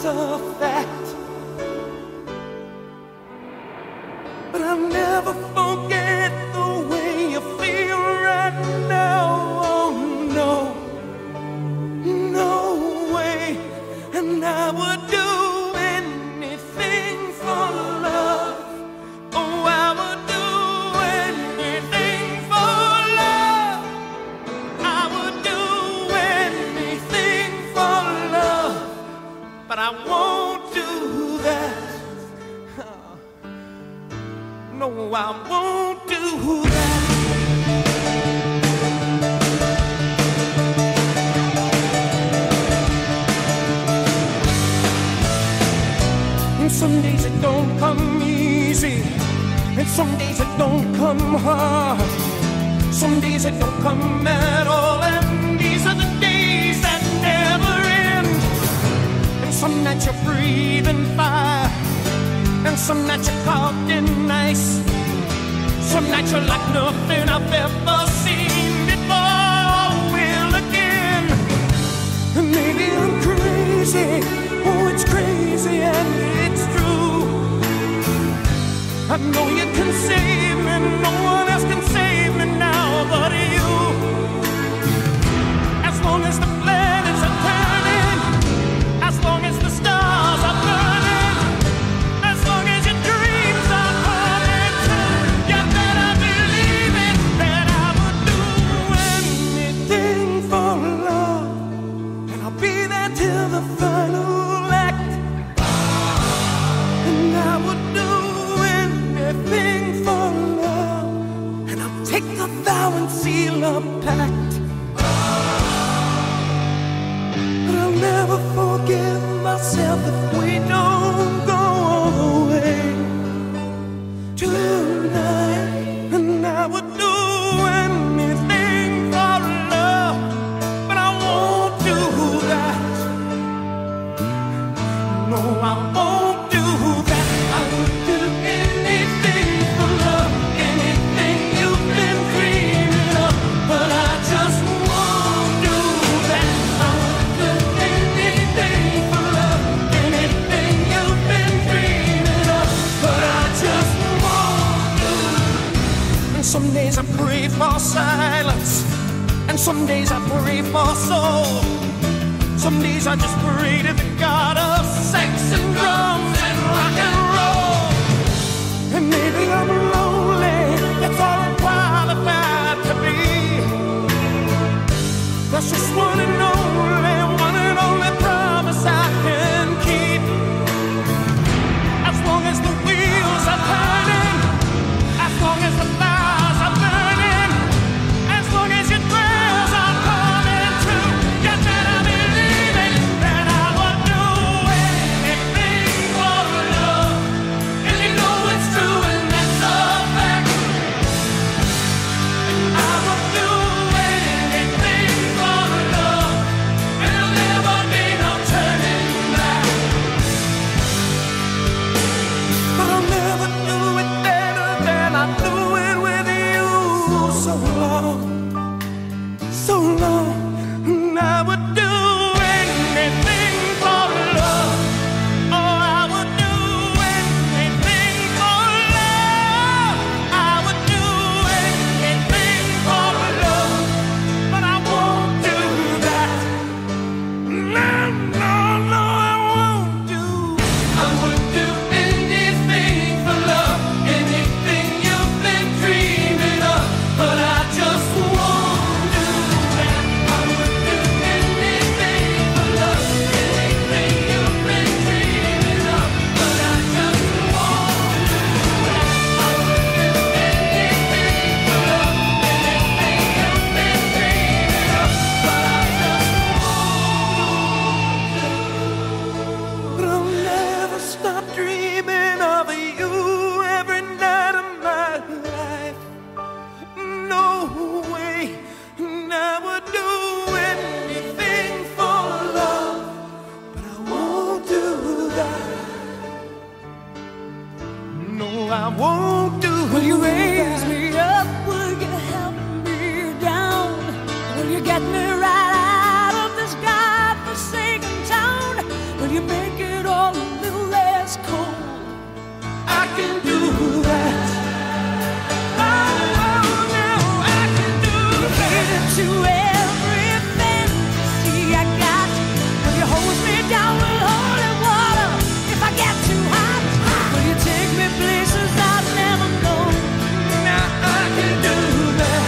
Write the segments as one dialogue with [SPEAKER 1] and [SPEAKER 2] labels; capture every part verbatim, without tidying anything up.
[SPEAKER 1] a fact. But I'll never forget the way you feel right now. Oh no, no way. And I would do anything for love. Oh, I would do anything for love. I would do anything for love. But I won't do that. No, I won't do that. And some days it don't come easy, and some days it don't come hard. Some days it don't come at all, and these are the days that never end. And some nights you're breathing fire, and some nights you're carved in ice. Some nights you're like nothing I've ever seen before. Will again. And maybe I'm crazy. Oh, it's crazy and it's true. I know you can save me. No one else can save me now but you. As long as the planets are turning, as long as the stars are burning, as long as your dreams are coming true, you better believe it, that I would do anything for love. And I'll be there till the final act. And I would do anything for love. And I'll take the vow and seal a pact. But I'll never forgive myself if we don't go all the way tonight. And I would do anything for love, but I won't do that. No, I won't do that. I would do anything for love, anything you've been dreaming of, but I just won't do that. I would do anything for love, anything you've been dreaming of, but I just won't do that. And some days I pray for silence, and some days I pray for soul. Some days I just pray to the God of sex and drums and rock and roll. And maybe I'm lonely, that's all I'm qualified to be. That's just one and only, one and only promise I can keep. As long as the wheels are turning, as long as the fires are burning, as long as your prayers are coming true, you better believe it, that I would do anything for love. And you know it's true, and that's a fact. I would do anything for love, and there'll never be no turning back. But I'll never do it better than I do it with you. So long, so long, and I would do anything for love. Oh, I would do anything for love. I would do anything for love, but I won't do that. No, no, no, I won't do. I would do anything for love, anything you've been dreaming of, but I just won't do that. I would do anything for love, anything you've been dreaming of, but I just won't do that. I would do anything for love, anything you've been dreaming of, but I just won't do. But I'll never stop dreaming of you every night of my life. No way. And I would do anything for love, but I won't do that. No, I won't do that. Will you raise me up? Will you help me down? Will you get me right out of this godforsaken town? Will you make it it all a little less cold. I can do that. Oh, no, I can do that. To every fantasy I got, will you hold me down with holy water if I get too hot? Will you take me places I've never known? Now I can do that.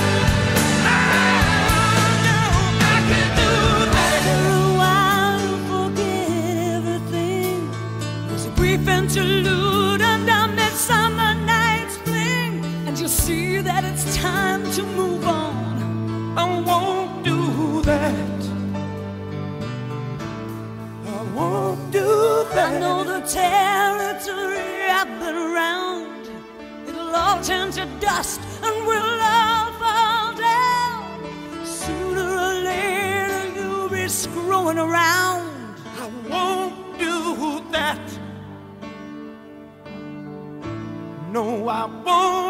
[SPEAKER 1] Oh, no, I can do that. For a while you forget everything. There's a brief interlude under midsummer night's fling, and you see that it's time to move on. I won't do that. I won't do that. I know the territory I've been around. It'll all turn to dust and we'll all fall down. Sooner or later you'll be screwing around. I won't do that. No, I won't.